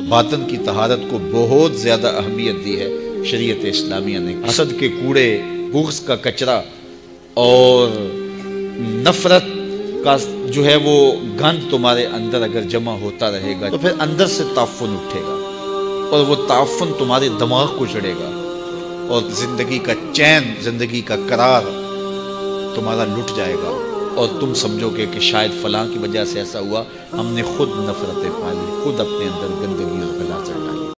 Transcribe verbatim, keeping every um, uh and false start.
बातन की तहारत को बहुत ज़्यादा अहमियत दी है शरीयत इस्लामिया ने। हसद के कूड़े, बुग़्ज़ का कचरा और नफ़रत का जो है वो गंद तुम्हारे अंदर अगर जमा होता रहेगा तो फिर अंदर से ताफ़ुन उठेगा और वो ताफ़ुन तुम्हारे दिमाग को चढ़ेगा और ज़िंदगी का चैन, ज़िंदगी का करार तुम्हारा लुट जाएगा और तुम समझोगे कि शायद फ़लाँ की वजह से ऐसा हुआ, हमने खुद नफ़रतें पाली, खुद अपने अंदर गंदगी और गला चढ़ाई।